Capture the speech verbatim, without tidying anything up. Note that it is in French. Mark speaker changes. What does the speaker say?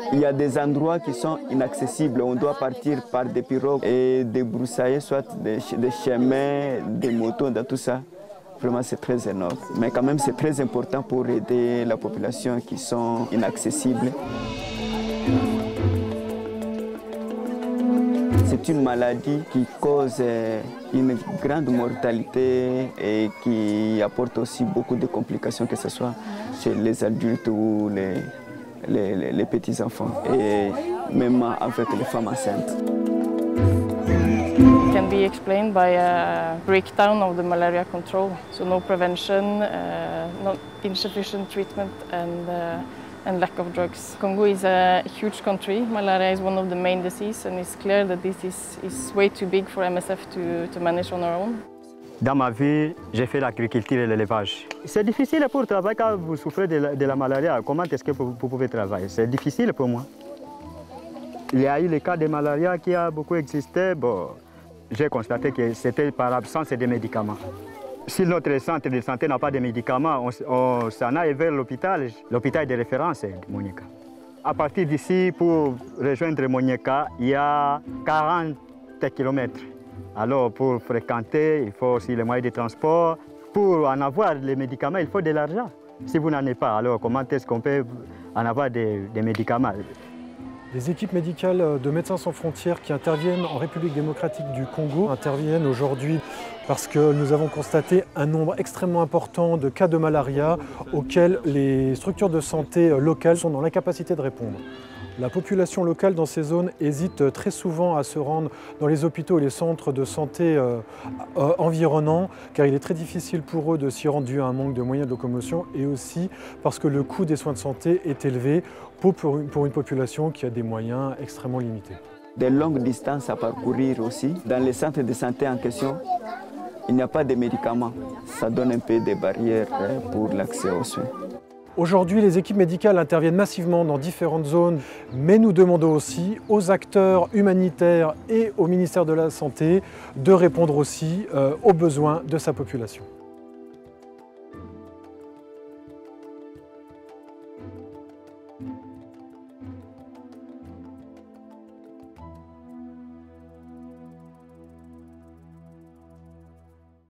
Speaker 1: Il y a des endroits qui sont inaccessibles. On doit partir par des pirogues et débroussailler soit des, des chemins, des motos, dans tout ça. Vraiment, c'est très énorme. Mais quand même, c'est très important pour aider la population qui sont inaccessibles. C'est une maladie qui cause une grande mortalité et qui apporte aussi beaucoup de complications, que ce soit chez les adultes ou les, les, les, les petits-enfants, et même avec les femmes enceintes.
Speaker 2: It can be explained by a breakdown of the malaria control, so no prevention, uh, not insufficient treatment, and uh, and lack of drugs. Congo is a huge country. Malaria is one of the main diseases, and it's clear that this is, is way too big for M S F to, to manage on our own.
Speaker 3: Dans ma vie, j'ai fait l'agriculture et l'élevage. C'est difficile pour travailler quand vous souffrez de la, de la malaria. Comment est-ce que vous, vous pouvez travailler? C'est difficile pour moi. Il y a eu le cas de malaria qui a beaucoup existé. Bon, j'ai constaté que c'était par absence de médicaments. Si notre centre de santé n'a pas de médicaments, on, on s'en aille vers l'hôpital, l'hôpital de référence de Monyeka. À partir d'ici, pour rejoindre Monyeka, il y a quarante kilomètres. Alors, pour fréquenter, il faut aussi les moyens de transport. Pour en avoir les médicaments, il faut de l'argent. Si vous n'en avez pas, alors comment est-ce qu'on peut en avoir des, des médicaments?
Speaker 4: Les équipes médicales de Médecins sans frontières qui interviennent en République démocratique du Congo interviennent aujourd'hui parce que nous avons constaté un nombre extrêmement important de cas de malaria auxquels les structures de santé locales sont dans l'incapacité de répondre. La population locale dans ces zones hésite très souvent à se rendre dans les hôpitaux et les centres de santé euh, euh, environnants car il est très difficile pour eux de s'y rendre dû à un manque de moyens de locomotion et aussi parce que le coût des soins de santé est élevé pour, pour, une, pour une population qui a des moyens extrêmement limités.
Speaker 1: Des longues distances à parcourir aussi. Dans les centres de santé en question, il n'y a pas de médicaments. Ça donne un peu des barrières pour l'accès aux soins.
Speaker 4: Aujourd'hui, les équipes médicales interviennent massivement dans différentes zones, mais nous demandons aussi aux acteurs humanitaires et au ministère de la Santé de répondre aussi euh, aux besoins de sa population.